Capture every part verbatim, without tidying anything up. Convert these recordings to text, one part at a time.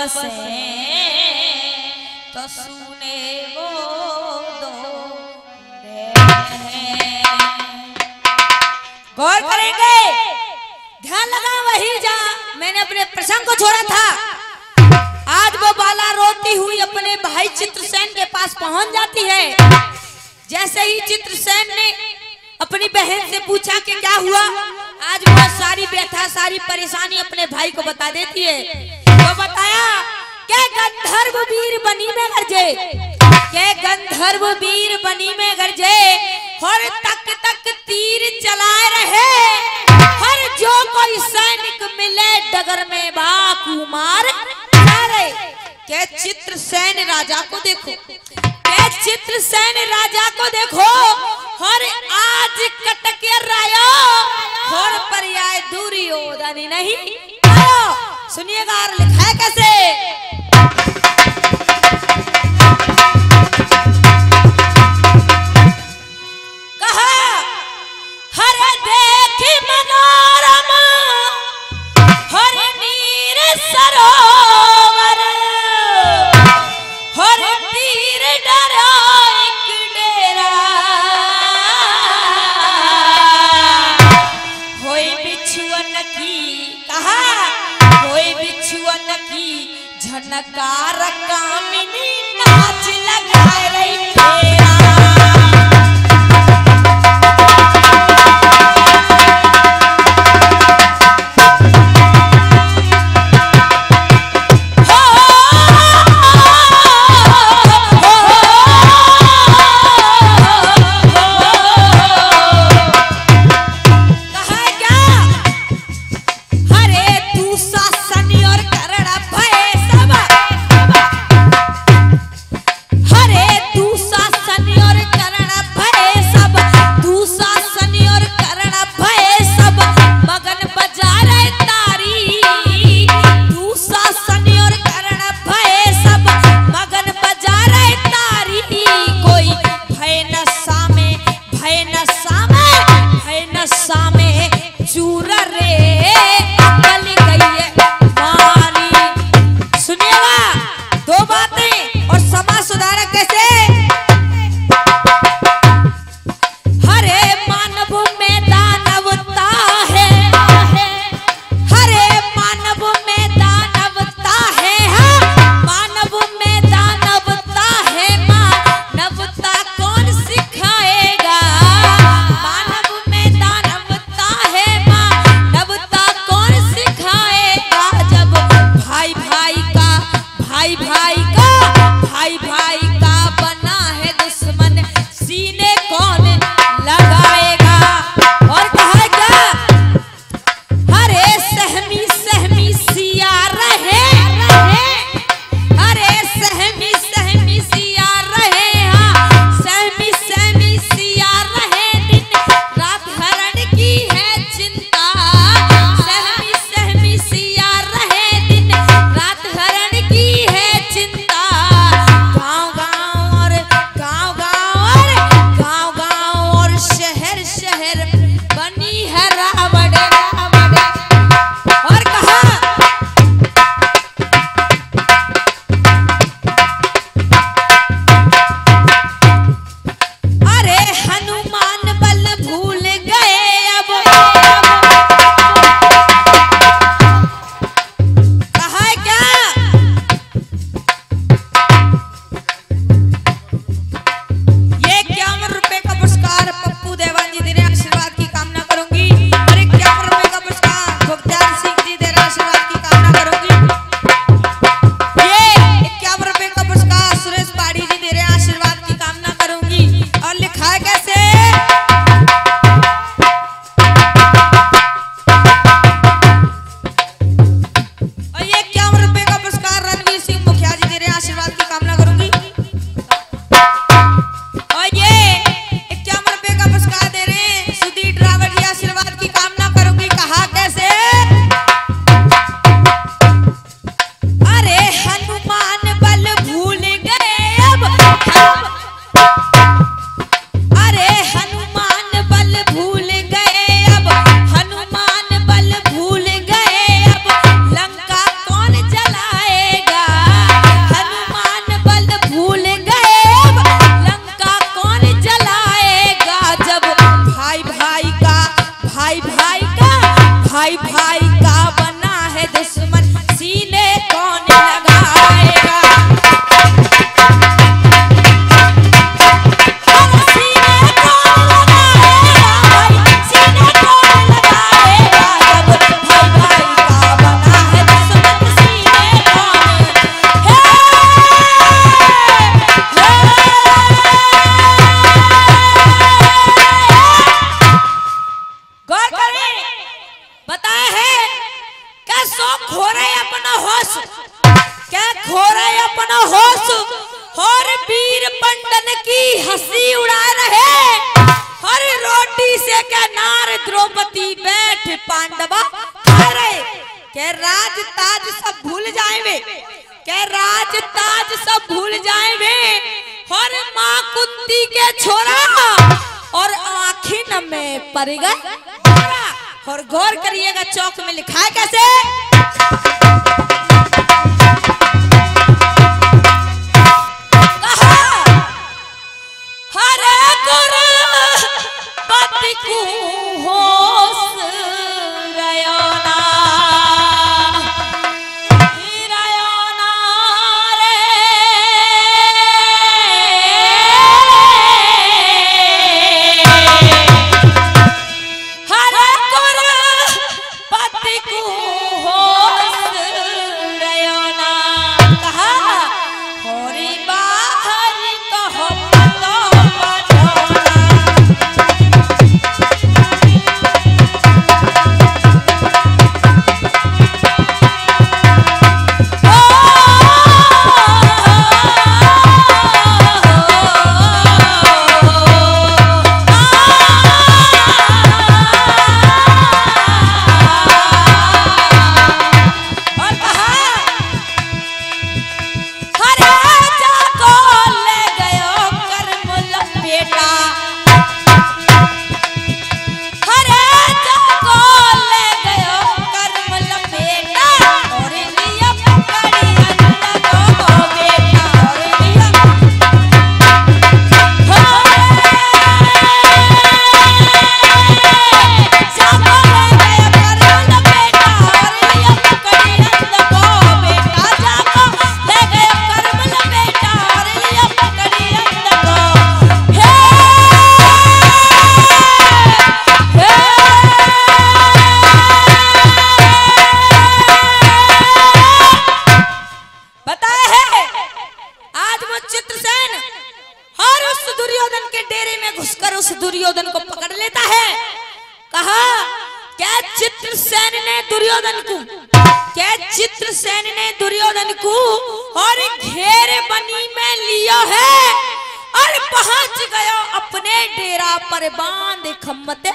बसे तो सुने वो दो। गौर करेंगे, ध्यान लगा वही जा मैंने अपने प्रसंग को छोड़ा था। आज वो बाला रोती हुई अपने भाई चित्रसेन के पास पहुंच जाती है। जैसे ही चित्रसेन ने अपनी बहन से पूछा कि क्या हुआ, आज वो सारी व्यथा सारी परेशानी अपने भाई को बता देती है। तो बताया कि गंधर्व वीर बनी में गरजे, के गंधर्व वीर बनी में गरजे, हर तक तक तीर चलाए रहे, हर जो कोई सैनिक मिले डगर में बाकू मार रहे। के चित्रसेन राजा को देखो, के चित्रसेन राजा को देखो, हर आज कटक रायो और पर्याय दुर्योधन नहीं आयो। सुनिएगा और लिखा है कैसे, कहा हर देखी मनोरमा हर नीर सरोवर, हर तीर डरा एक डेरा, होई बिछुअन की, कहा होई बिछुअन की झनकार कामिनी नाच लगाए रही फेरा। की हंसी उड़ा रहे। हर रोटी से के नार द्रौपदी बैठ पांडवा खा रहे। के राज ताज सब भूल जाएंगे, के राज ताज सब भूल जाएंगे। और माँ कुंती के छोरा और आखिर में पड़ गए। और गौर करिएगा चौक में लिखा है कैसे, कहा हरे गुरपति को होश रयोना, रयोना रे हरे गुरपति को होश रयोना। कहा होरी बाहर कहो तो पढ़ोना। दुर्योधन को पकड़ लेता है। कहा क्या चित्रसेन ने दुर्योधन को क्या चित्रसेन ने दुर्योधन को और घेरे बनी में लिया है और पहुंच गया अपने डेरा पर बांध खम्मते।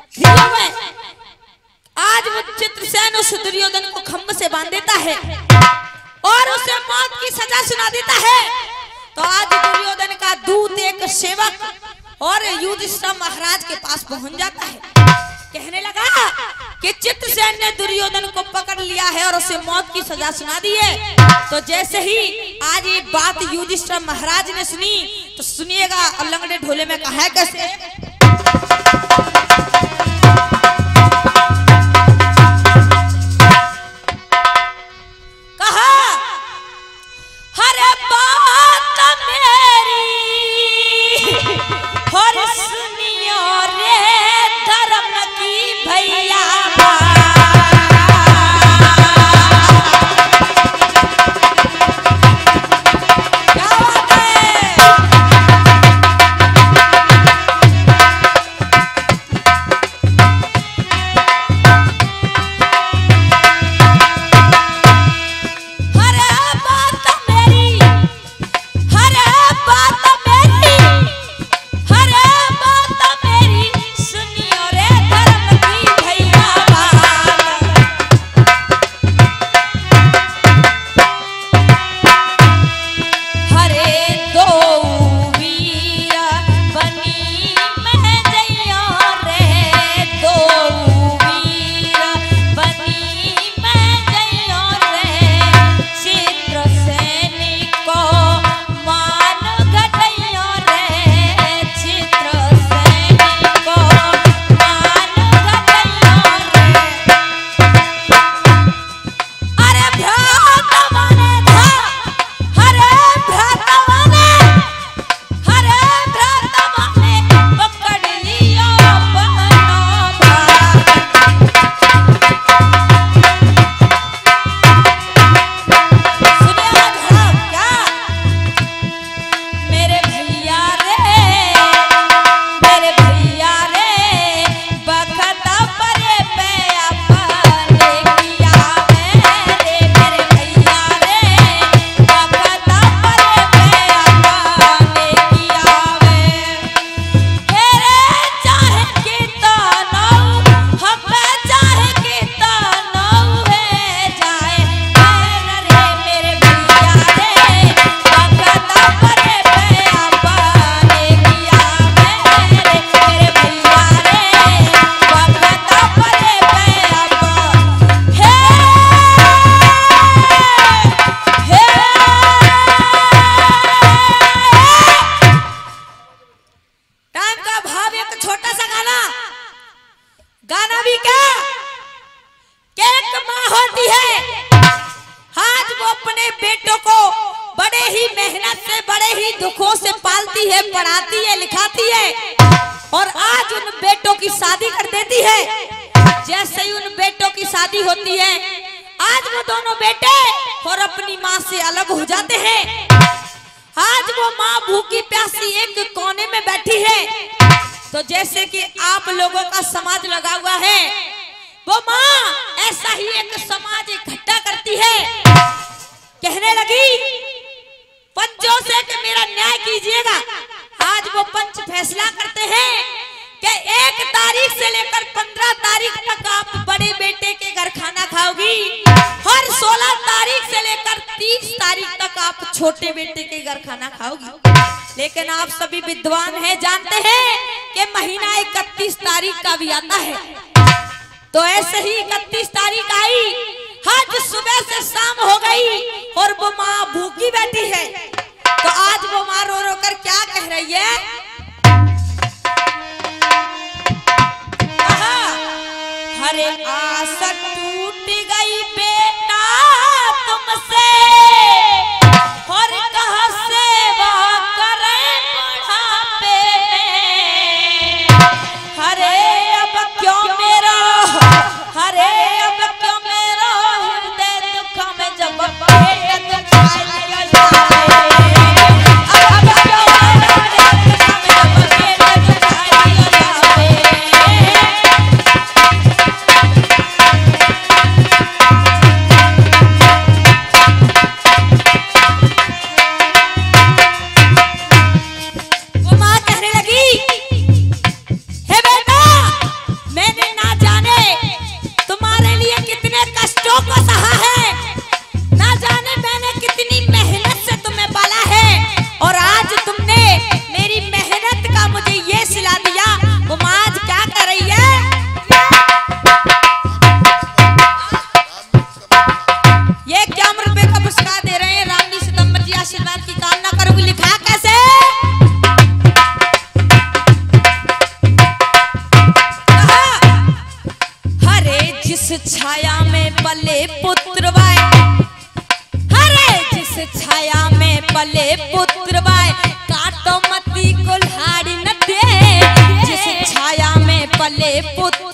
आज वो चित्रसेन उस दुर्योधन को खम्भ से बांध देता है और उसे मौत की सजा सुना देता है। तो आज दुर्योधन का दूत एक सेवक और युधिष्ठिर महाराज के पास पहुंच जाता है। कहने लगा कि चित्रसेन ने दुर्योधन को पकड़ लिया है और उसे मौत की सजा सुना दी है। तो जैसे ही आज ये बात युधिष्ठिर महाराज ने सुनी तो सुनिएगा और लंगड़े ढोले में कहा है कैसे, कहा हरे बात मेरी और सुनियो रे धर्म की भैया। क्या बात है, हरे बात मेरी हरे बात मेरी हरे बात मेरी सुनियो रे धर्म की भैया। हरे दो वीर बनी मैं जइया रे, दो वीर बनी मैं जइया रे, चित्रसेन को मान घट दुखों से पालती है, पढ़ाती है, लिखाती है और आज उन बेटों की शादी कर देती है। जैसे ही उन बेटों की शादी होती है, आज वो दोनों बेटे और अपनी माँ से अलग हो जाते हैं। आज वो माँ भूखी प्यासी एक कोने में बैठी है। तो जैसे कि आप लोगों का समाज लगा हुआ है, वो माँ ऐसा ही एक समाज इकट्ठा करती है। कहने लगी पंचों से कि मेरा न्याय कीजिएगा। आज वो पंच फैसला करते हैं कि एक तारीख से लेकर पंद्रह तारीख तक आप बड़े बेटे के घर खाना खाओगी और सोलह तारीख से लेकर तीस तारीख तक आप छोटे बेटे के घर खाना खाओगी। लेकिन आप सभी विद्वान हैं, जानते हैं कि महीना इकतीस तारीख का भी आता है। तो ऐसे ही इकतीस तारीख आई, आज सुबह से शाम हो गई और वो माँ भूखी बैठी है। तो आज वो माँ रो रो कर क्या कह रही है? हरे आस टूट गई बेटा तुमसे और कहा सेवा करे बुढ़ापे में। हरे अब क्यों मेरा हरे अब क्यों मेरा हृदय दुख में जब पेट दुखाई जाए। अब क्यों मेरा हृदय दुख में जब पेट दुखाई जाए। वो माँ कहने लगी, हे बेटा, मैंने ना जाने तुम्हारे लिए कितने कष्टों को सहा है, ना जाने मैंने कितनी मेहनत से तुम्हें पाला है और आज तुमने मेरी मेहनत का मुझे ये सिला दिया। वो माँ आज क्या कर रही है? ये क्या रुपए का पुरस्कार दे रहे हैं? रामनी सितंबर जी आशीर्वाद की कामना करूंगी। लिखा कैसे? हरे जिस छाया में पले पुत्र वाय, हरे जिस छाया में पले पुत्र वाय, काटो मती कुल्हाड़ी न दे। जिस छाया में पले पुत्र